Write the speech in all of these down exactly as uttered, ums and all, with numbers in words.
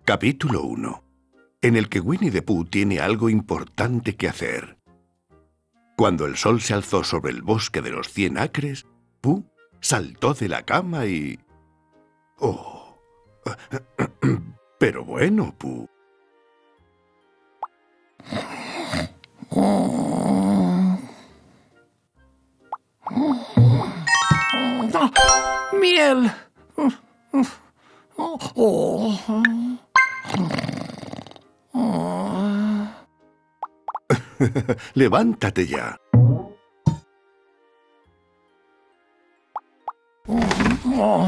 Capítulo uno, en el que Winnie the Pooh tiene algo importante que hacer. Cuando el sol se alzó sobre el bosque de los cien acres, Pooh saltó de la cama y... ¡Oh! Pero bueno, Pooh. ¡Miel! Oh, oh. Oh. Levántate ya. Oh.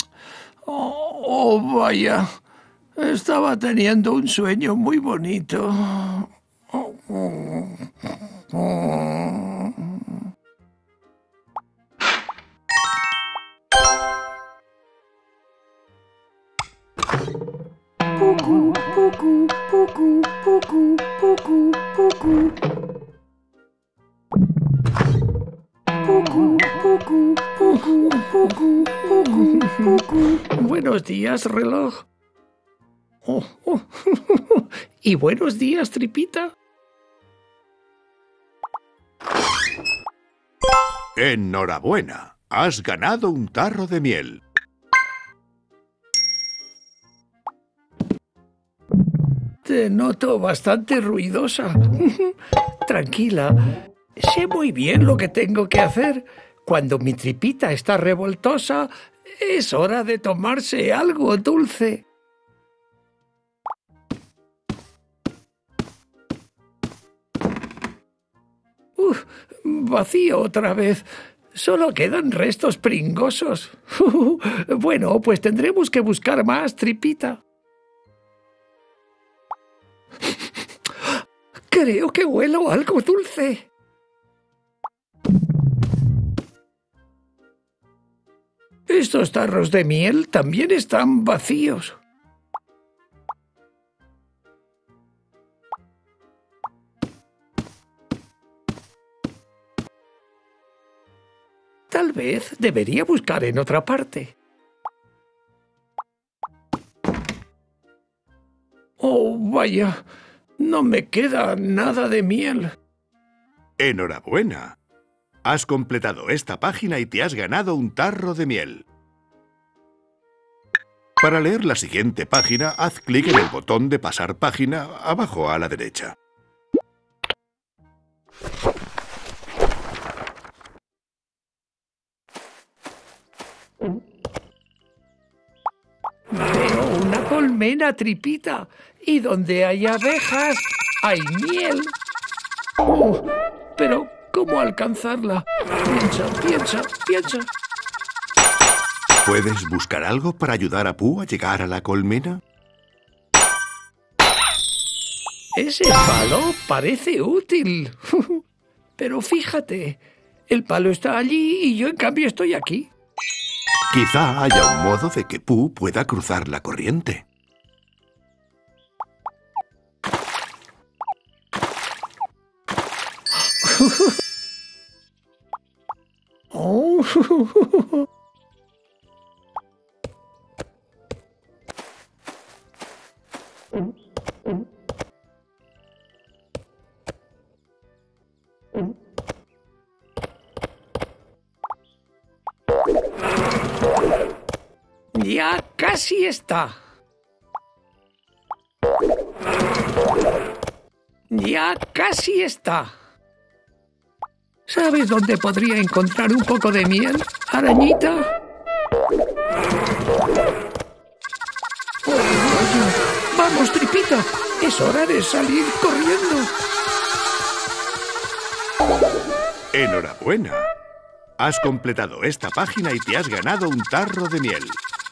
Oh, vaya. Estaba teniendo un sueño muy bonito. Oh, oh, oh. Pucu, pucu, pucu, pucu, pucu, pucu. Pucu, pucu, pucu, pucu, pucu, pucu. Buenos días, reloj. Oh, oh. Y buenos días, Tripita. Enhorabuena, has ganado un tarro de miel. Te noto bastante ruidosa. Tranquila, sé muy bien lo que tengo que hacer. Cuando mi tripita está revoltosa, es hora de tomarse algo dulce. Uf, vacío otra vez. Solo quedan restos pringosos. Bueno, pues tendremos que buscar más, Tripita. Creo que huelo algo dulce. Estos tarros de miel también están vacíos. Tal vez debería buscar en otra parte. Oh, vaya. No me queda nada de miel. Enhorabuena. Has completado esta página y te has ganado un tarro de miel. Para leer la siguiente página, haz clic en el botón de pasar página abajo a la derecha. Veo una colmena, Tripita, y donde hay abejas, hay miel. Oh, pero ¿cómo alcanzarla? Piensa, piensa, piensa. ¿Puedes buscar algo para ayudar a Pooh a llegar a la colmena? Ese palo parece útil. Pero fíjate, el palo está allí y yo en cambio estoy aquí. Quizá haya un modo de que Pooh pueda cruzar la corriente. Oh. Ya casi está. Ya casi está. ¿Sabes dónde podría encontrar un poco de miel, arañita? Oh, vaya. Vamos, Tripita. Es hora de salir corriendo. Enhorabuena. Has completado esta página y te has ganado un tarro de miel.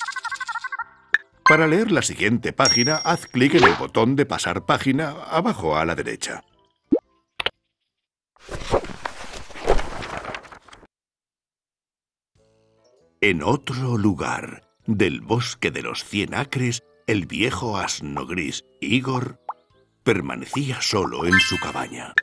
Para leer la siguiente página, haz clic en el botón de pasar página abajo a la derecha. En otro lugar del bosque de los cien acres, el viejo asno gris, Igor, permanecía solo en su cabaña.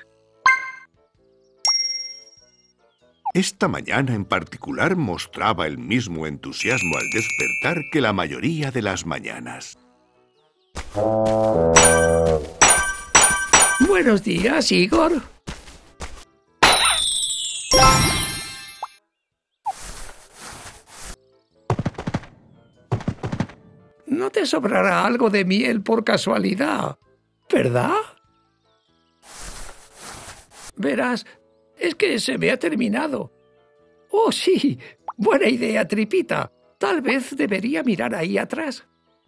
Esta mañana en particular mostraba el mismo entusiasmo al despertar que la mayoría de las mañanas. Buenos días, Igor. No te sobrará algo de miel por casualidad, ¿verdad? Verás, es que se me ha terminado. Oh, sí, buena idea, Tripita. Tal vez debería mirar ahí atrás.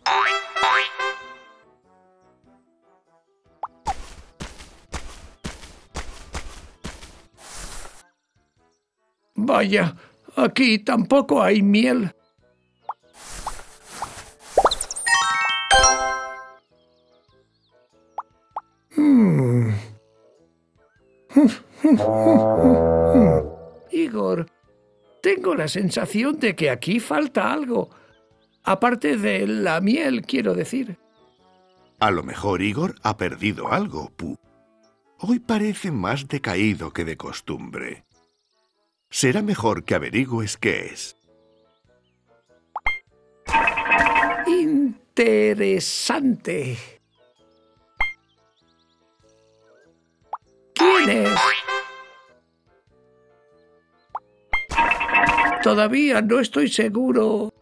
Vaya, aquí tampoco hay miel. Hmm. Igor, tengo la sensación de que aquí falta algo. Aparte de la miel, quiero decir. A lo mejor Igor ha perdido algo, Pooh. Hoy parece más decaído que de costumbre. Será mejor que averigües qué es. Interesante. ¿Quién es? Todavía no estoy seguro.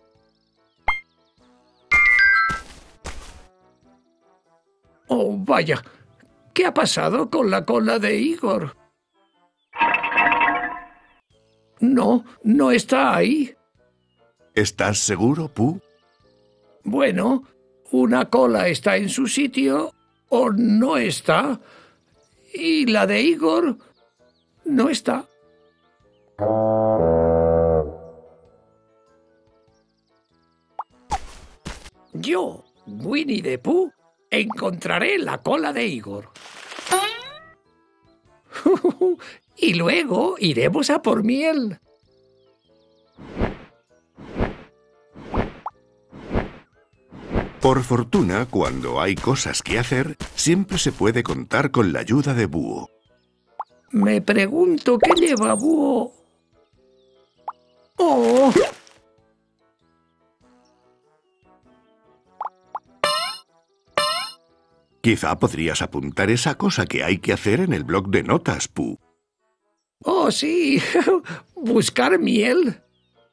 Oh, vaya. ¿Qué ha pasado con la cola de Igor? No, no está ahí. ¿Estás seguro, Pooh? Bueno, una cola está en su sitio o no está. Y la de Igor no está. Yo, Winnie the Pooh, encontraré la cola de Igor. Y luego iremos a por miel. Por fortuna, cuando hay cosas que hacer, siempre se puede contar con la ayuda de Búho. Me pregunto qué lleva Búho. ¡Oh! Quizá podrías apuntar esa cosa que hay que hacer en el bloc de notas, Pooh. ¡Oh, sí! ¿Buscar miel?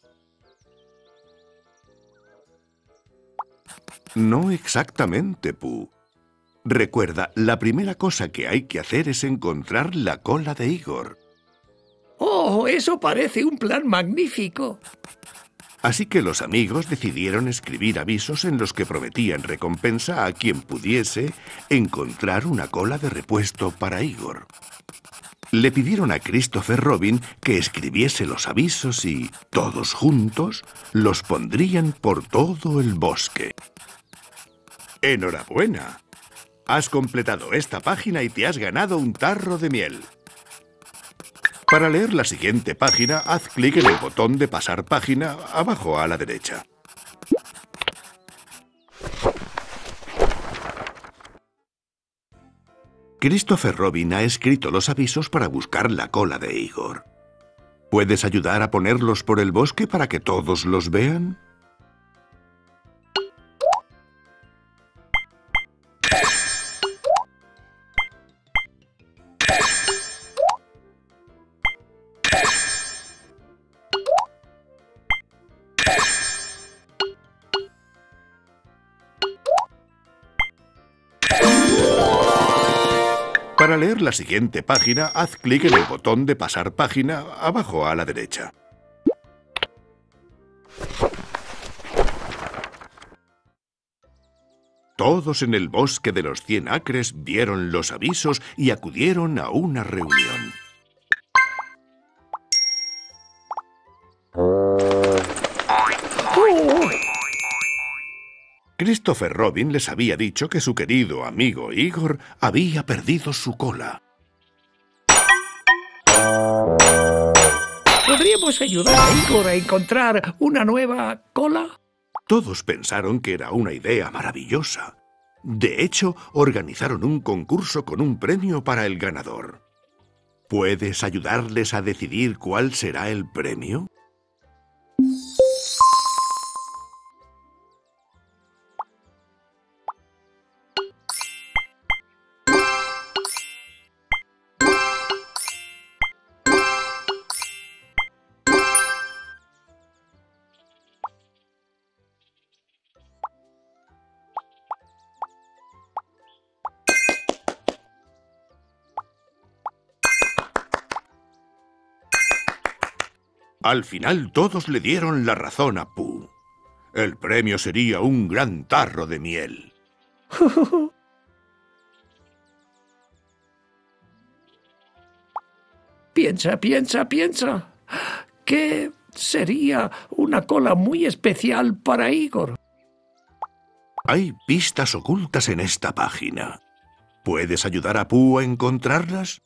No exactamente, Pooh. Recuerda, la primera cosa que hay que hacer es encontrar la cola de Igor. ¡Oh, eso parece un plan magnífico! Así que los amigos decidieron escribir avisos en los que prometían recompensa a quien pudiese encontrar una cola de repuesto para Igor. Le pidieron a Christopher Robin que escribiese los avisos y, todos juntos, los pondrían por todo el bosque. ¡Enhorabuena! Has completado esta página y te has ganado un tarro de miel. Para leer la siguiente página, haz clic en el botón de pasar página abajo a la derecha. Christopher Robin ha escrito los avisos para buscar la cola de Igor. ¿Puedes ayudar a ponerlos por el bosque para que todos los vean? Para leer la siguiente página, haz clic en el botón de pasar página abajo a la derecha. Todos en el bosque de los cien acres vieron los avisos y acudieron a una reunión. Christopher Robin les había dicho que su querido amigo Igor había perdido su cola. ¿Podríamos ayudar a Igor a encontrar una nueva cola? Todos pensaron que era una idea maravillosa. De hecho, organizaron un concurso con un premio para el ganador. ¿Puedes ayudarles a decidir cuál será el premio? Al final todos le dieron la razón a Pooh. El premio sería un gran tarro de miel. Piensa, piensa, piensa. ¿Qué sería una cola muy especial para Igor? Hay pistas ocultas en esta página. ¿Puedes ayudar a Pooh a encontrarlas?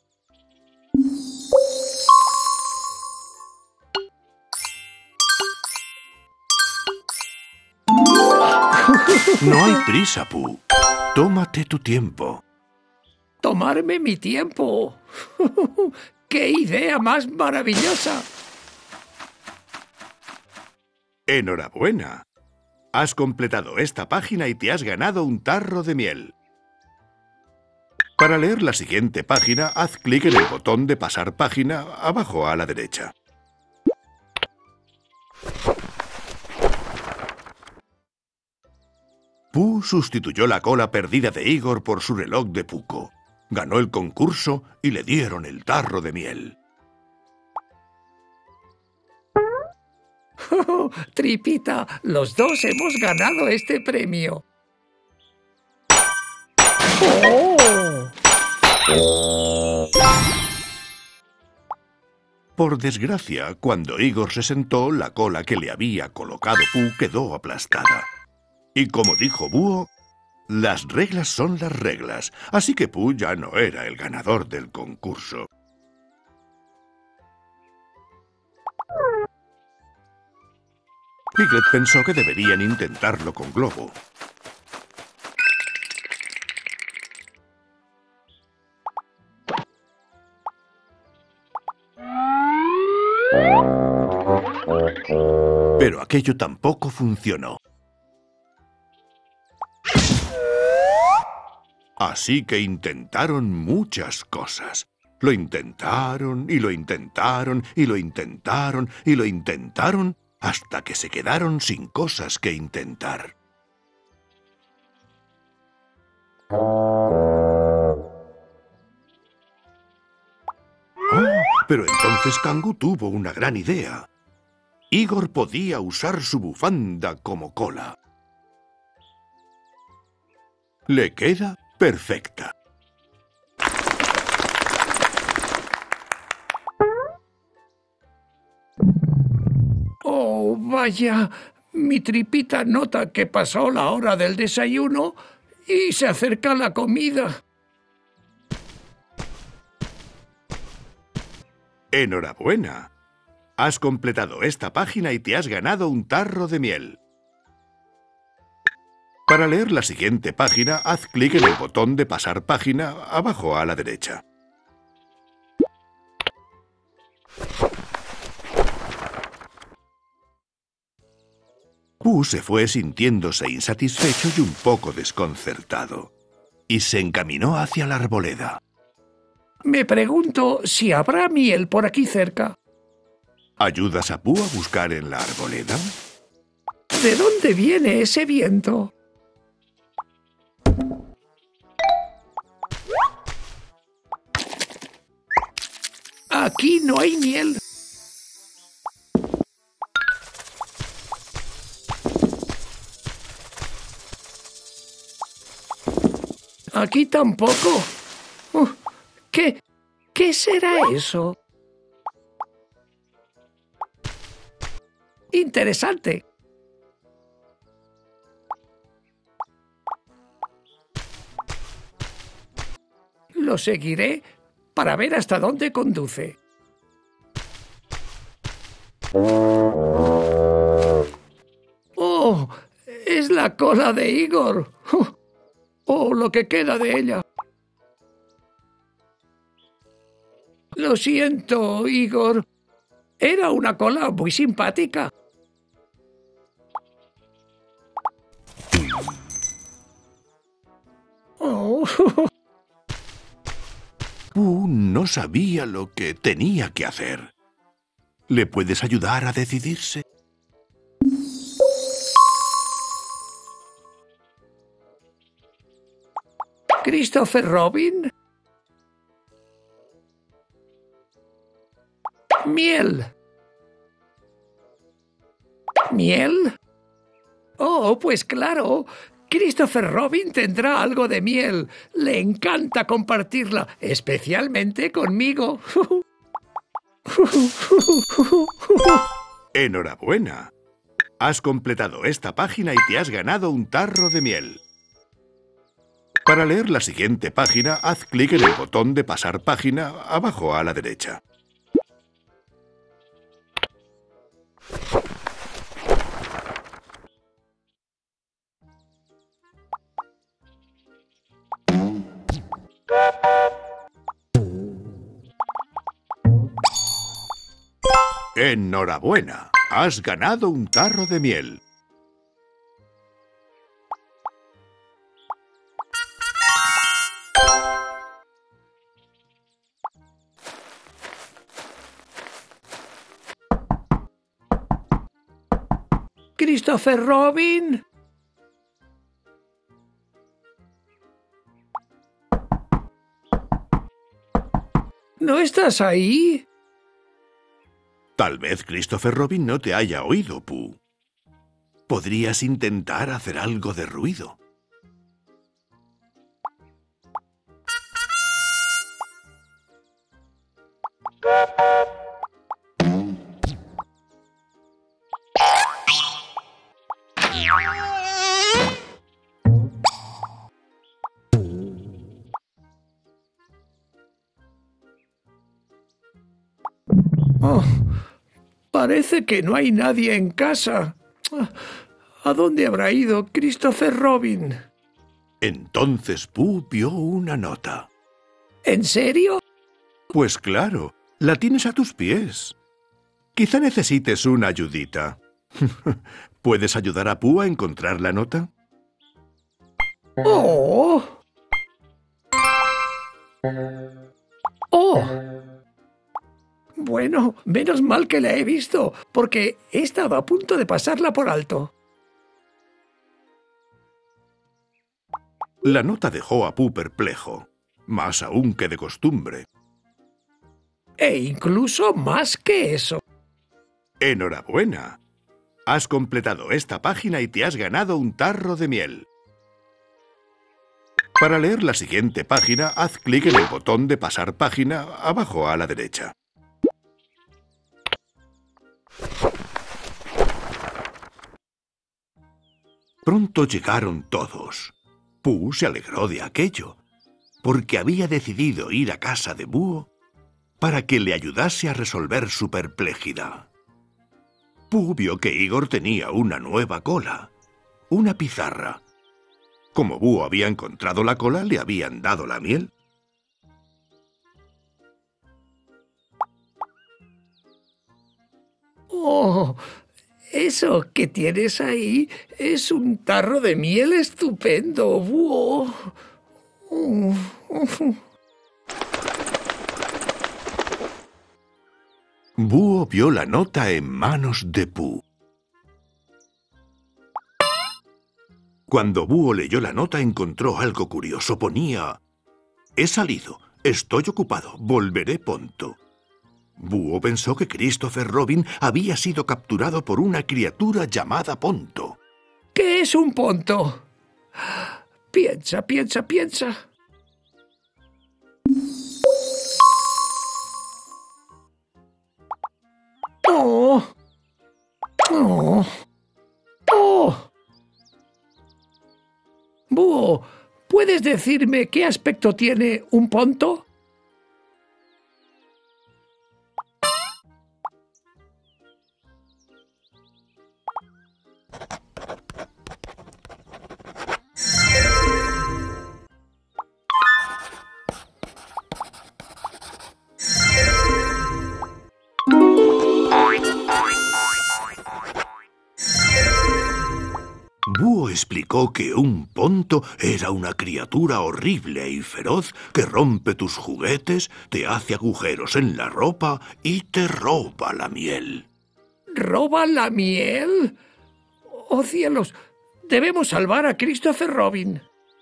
No hay prisa, Pooh. Tómate tu tiempo. ¡Tomarme mi tiempo! ¡Qué idea más maravillosa! ¡Enhorabuena! Has completado esta página y te has ganado un tarro de miel. Para leer la siguiente página, haz clic en el botón de pasar página abajo a la derecha. Pooh sustituyó la cola perdida de Igor por su reloj de puco. Ganó el concurso y le dieron el tarro de miel. Oh, Tripita, los dos hemos ganado este premio. ¡Oh! Por desgracia, cuando Igor se sentó, la cola que le había colocado Pooh quedó aplastada. Y como dijo Búho, las reglas son las reglas, así que Pooh ya no era el ganador del concurso. Piglet pensó que deberían intentarlo con Globo. Pero aquello tampoco funcionó. Así que intentaron muchas cosas. Lo intentaron, y lo intentaron, y lo intentaron, y lo intentaron, hasta que se quedaron sin cosas que intentar. Oh, pero entonces Kangu tuvo una gran idea. Igor podía usar su bufanda como cola. Le queda perfecta. ¡Oh, vaya! Mi Tripita nota que pasó la hora del desayuno y se acerca la comida. ¡Enhorabuena! Has completado esta página y te has ganado un tarro de miel. Para leer la siguiente página, haz clic en el botón de pasar página abajo a la derecha. Pooh se fue sintiéndose insatisfecho y un poco desconcertado, y se encaminó hacia la arboleda. Me pregunto si habrá miel por aquí cerca. ¿Ayudas a Pooh a buscar en la arboleda? ¿De dónde viene ese viento? Aquí no hay miel. Aquí tampoco. Uh, ¿Qué? ¿Qué será eso? Interesante. Lo seguiré para ver hasta dónde conduce. ¡Oh! ¡Es la cola de Igor! ¡Oh, lo que queda de ella! Lo siento, Igor. Era una cola muy simpática. Oh. Pooh no sabía lo que tenía que hacer. ¿Le puedes ayudar a decidirse? ¿Christopher Robin? Miel. ¿Miel? Oh, pues claro. Christopher Robin tendrá algo de miel. Le encanta compartirla, especialmente conmigo. ¡Enhorabuena! Has completado esta página y te has ganado un tarro de miel. Para leer la siguiente página, haz clic en el botón de pasar página abajo a la derecha. ¡Enhorabuena! Has ganado un tarro de miel. Christopher Robin. ¿No estás ahí? Tal vez Christopher Robin no te haya oído, Pooh. Podrías intentar hacer algo de ruido. Oh, parece que no hay nadie en casa. ¿A dónde habrá ido Christopher Robin? Entonces Pooh vio una nota. ¿En serio? Pues claro, la tienes a tus pies. Quizá necesites una ayudita. ¿Puedes ayudar a Pooh a encontrar la nota? ¡Oh! ¡Oh! Bueno, menos mal que la he visto, porque he estado a punto de pasarla por alto. La nota dejó a Pooh perplejo, más aún que de costumbre. E incluso más que eso. ¡Enhorabuena! Has completado esta página y te has ganado un tarro de miel. Para leer la siguiente página, haz clic en el botón de pasar página abajo a la derecha. Pronto llegaron todos. Pooh se alegró de aquello, porque había decidido ir a casa de Búho para que le ayudase a resolver su perplejidad. Pooh vio que Igor tenía una nueva cola, una pizarra. Como Búho había encontrado la cola, le habían dado la miel. ¡Oh! Eso que tienes ahí es un tarro de miel estupendo, Búho. Búho vio la nota en manos de Pooh. Cuando Búho leyó la nota, encontró algo curioso. Ponía: «He salido, estoy ocupado, volveré pronto». Búho pensó que Christopher Robin había sido capturado por una criatura llamada Ponto. ¿Qué es un ponto? Piensa, piensa, piensa. ¡Oh! ¡Oh! ¡Oh! Búho, ¿puedes decirme qué aspecto tiene un ponto? Búho explicó que un ponto era una criatura horrible y feroz que rompe tus juguetes, te hace agujeros en la ropa y te roba la miel. ¿Roba la miel? ¡Oh, cielos! Debemos salvar a Christopher Robin.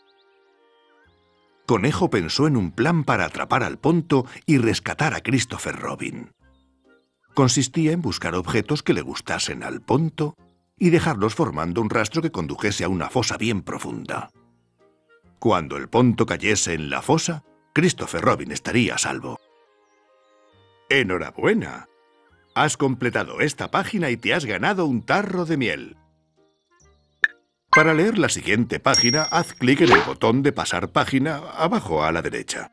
Conejo pensó en un plan para atrapar al ponto y rescatar a Christopher Robin. Consistía en buscar objetos que le gustasen al ponto y dejarlos formando un rastro que condujese a una fosa bien profunda. Cuando el ponto cayese en la fosa, Christopher Robin estaría a salvo. ¡Enhorabuena! Has completado esta página y te has ganado un tarro de miel. Para leer la siguiente página, haz clic en el botón de pasar página abajo a la derecha.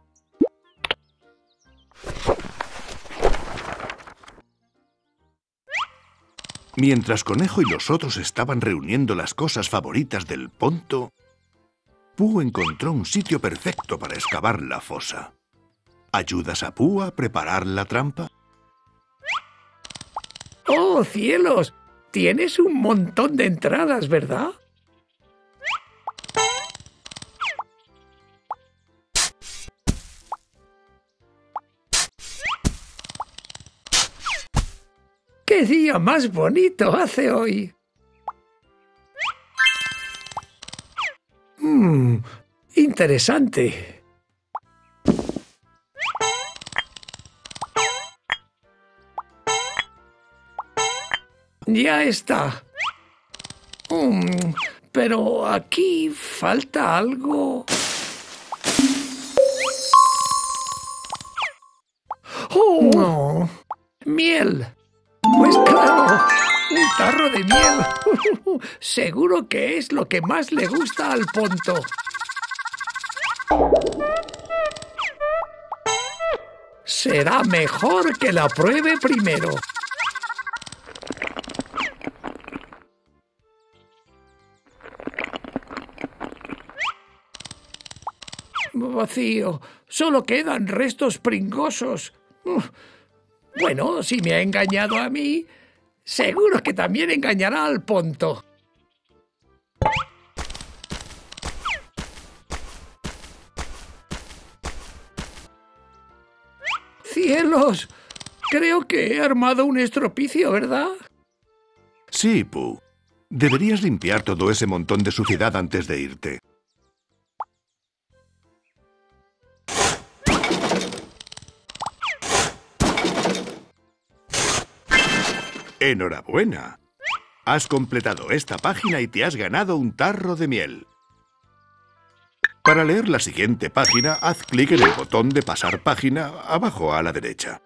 Mientras Conejo y los otros estaban reuniendo las cosas favoritas del Ponto, Pooh encontró un sitio perfecto para excavar la fosa. ¿Ayudas a Pooh a preparar la trampa? ¡Oh, cielos! Tienes un montón de entradas, ¿verdad? ¡Qué día más bonito hace hoy! Mmm, interesante. Ya está. Mm, pero aquí falta algo. ¡Oh! No. ¡Miel! Pues claro, un tarro de miel. Seguro que es lo que más le gusta al Ponto. Será mejor que la pruebe primero. Vacío. Solo quedan restos pringosos. Bueno, si me ha engañado a mí, seguro que también engañará al Ponto. ¡Cielos! Creo que he armado un estropicio, ¿verdad? Sí, Pooh. Deberías limpiar todo ese montón de suciedad antes de irte. ¡Enhorabuena! Has completado esta página y te has ganado un tarro de miel. Para leer la siguiente página, haz clic en el botón de pasar página abajo a la derecha.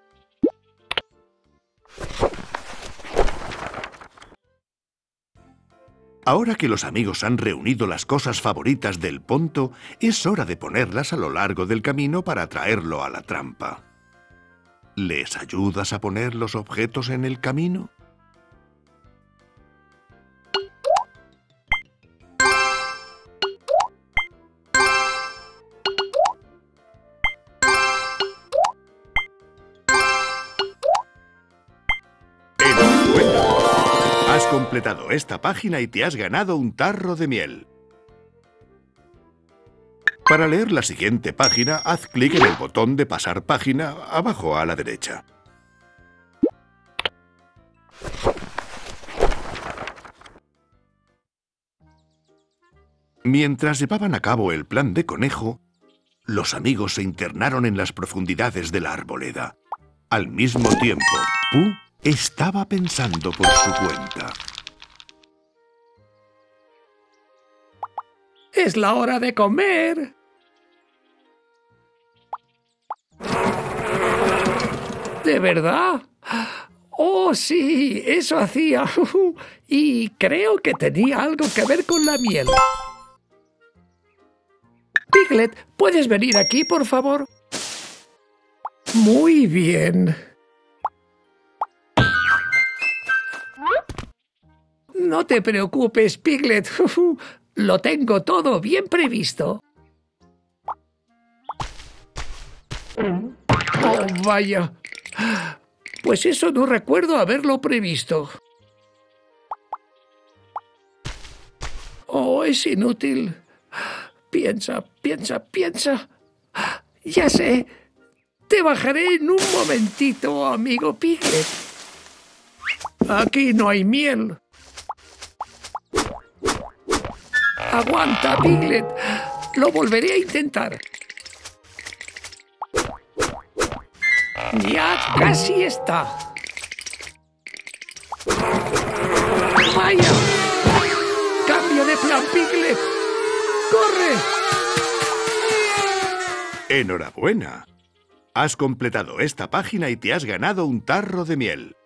Ahora que los amigos han reunido las cosas favoritas del Ponto, es hora de ponerlas a lo largo del camino para traerlo a la trampa. ¿Les ayudas a poner los objetos en el camino? Has completado esta página y te has ganado un tarro de miel. Para leer la siguiente página, haz clic en el botón de pasar página abajo a la derecha. Mientras llevaban a cabo el plan de Conejo, los amigos se internaron en las profundidades de la arboleda. Al mismo tiempo, Pooh estaba pensando por su cuenta. ¡Es la hora de comer! ¿De verdad? ¡Oh, sí! Eso hacía. Y creo que tenía algo que ver con la miel. Piglet, ¿puedes venir aquí, por favor? Muy bien. No te preocupes, Piglet. Lo tengo todo bien previsto. Oh, vaya. Pues eso no recuerdo haberlo previsto. Oh, es inútil. Piensa, piensa, piensa. Ya sé. Te bajaré en un momentito, amigo Piglet. Aquí no hay miel. Aguanta, Piglet. Lo volveré a intentar. Ya casi está. ¡Vaya! ¡Cambia de plan, Piglet! ¡Corre! ¡Enhorabuena! Has completado esta página y te has ganado un tarro de miel.